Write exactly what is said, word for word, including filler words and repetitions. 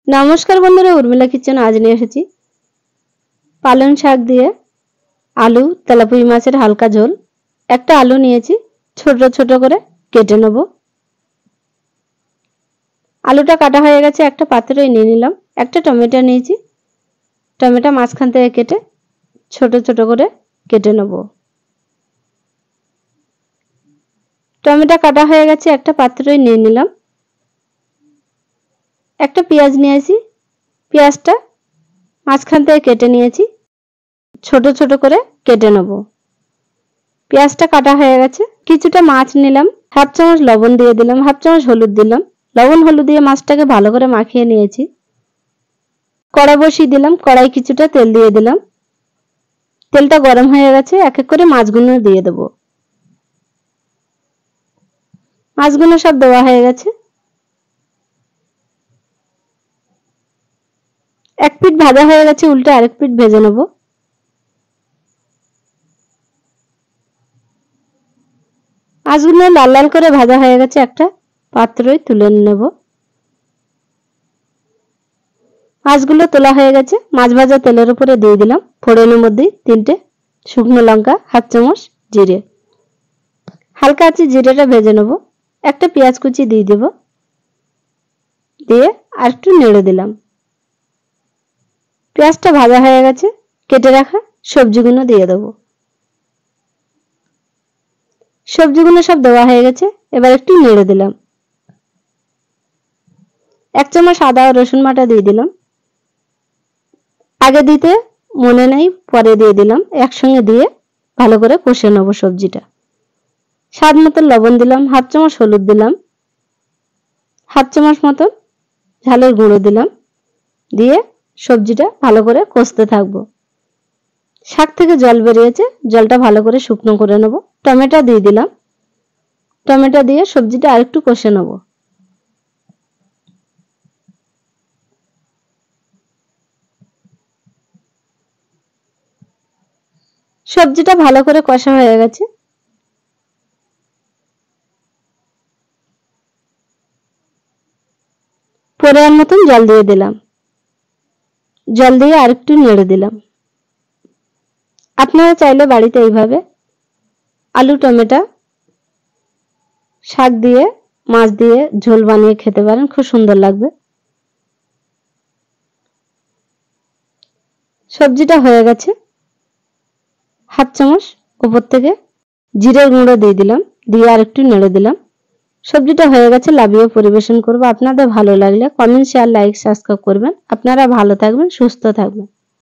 নমস্কার বন্ধুরা, উর্মিলা কিচেন আজ নিয়ে এসেছি পালং শাক দিয়ে আলু তেলাপুঁই মাছের হালকা ঝোল। একটা আলু নিয়েছি, ছোট ছোট করে কেটে নেব। আলুটা কাটা হয়ে গেছে, একটা পাত্রে নিয়ে নিলাম। একটা টমেটো নিয়েছি, টমেটো মাঝখান থেকে কেটে ছোট ছোট করে কেটে নেব। টমেটো কাটা হয়ে গেছে, একটা পাত্রে নিয়ে নিলাম। একটা পেঁয়াজ নিয়েছি, পেঁয়াজটা মাঝখান থেকে কেটে নিয়েছি, ছোট ছোট করে কেটে নেব। পেঁয়াজটা কাটা হয়ে গেছে। কিছুটা মাছ নিলাম, হাফ চামচ লবণ দিয়ে দিলাম, হাফ চামচ হলুদ দিলাম। লবণ হলুদ দিয়ে মাছটাকে ভালো করে মাখিয়ে নিয়েছি। কড়াই বসিয়ে দিলাম, কড়াই কিছুটা তেল দিয়ে দিলাম। তেলটা গরম হয়ে গেছে, এক এক করে মাছগুলো দিয়ে দেব। মাছগুলো সব দেওয়া হয়ে গেছে। এক পিঠ ভাজা হয়ে গেছে, উল্টে আরেক পিঠ ভেজে নেব। মাছগুলো লাল লাল করে ভাজা হয়ে গেছে, একটা পাত্রে তুলে নেব। মাছগুলো তোলা হয়ে গেছে, মাছ ভাজা তেলের উপরে দিয়ে দিলাম। ফোড়নের মধ্যে তিনটে শুকনো লঙ্কা, হাফ চামচ জিরে, হালকা আছে জিরেটা ভেজে নেব। একটা পেঁয়াজ কুচি দিয়ে দেব, দিয়ে আর একটু নেড়ে দিলাম। পেঁয়াজটা ভাজা হয়ে গেছে, কেটে রাখা সবজিগুলো দিয়ে দেব। সবজিগুলো সব দেওয়া হয়ে গেছে, এবার একটু নেড়ে দিলাম। এক চামচ আদা ও রসুন বাটা দিয়ে দিলাম। আগে দিতে মনে নেই, পরে দিয়ে দিলাম। একসঙ্গে দিয়ে ভালো করে কষে নেব সবজিটা। স্বাদ মতো লবণ দিলাম, হাফ চামচ হলুদ দিলাম, হাফ চামচ মতো ঝালের গুঁড়ো দিলাম। দিয়ে সবজিটা ভালো করে কষতে থাকবো। শাক থেকে জল বেরিয়েছে, জলটা ভালো করে শুকনো করে নেব। টমেটো দিয়ে দিলাম, টমেটো দিয়ে সবজিটা আরেকটু কষে নেব। সবজিটা ভালো করে কষা হয়ে গেছে। পরিমাণ মতন জল দিয়ে দিলাম। জল দিয়ে আরেকটু নেড়ে দিলাম। আপনারা চাইলে বাড়িতে এইভাবে আলু টমেটো শাক দিয়ে মাছ দিয়ে ঝোল বানিয়ে খেতে পারেন, খুব সুন্দর লাগবে। সবজিটা হয়ে গেছে, হাফ চামচ উপর থেকে জিরের গুঁড়ো দিয়ে দিলাম, দিয়ে আর একটু নেড়ে দিলাম। সবজিটা হয়ে গেছে, লাভিয়ে পরিবেশন করব। আপনাদের ভালো লাগলে কমেন্ট শেয়ার লাইক সাবস্ক্রাইব করবেন। আপনারা ভালো থাকবেন, সুস্থ থাকবেন।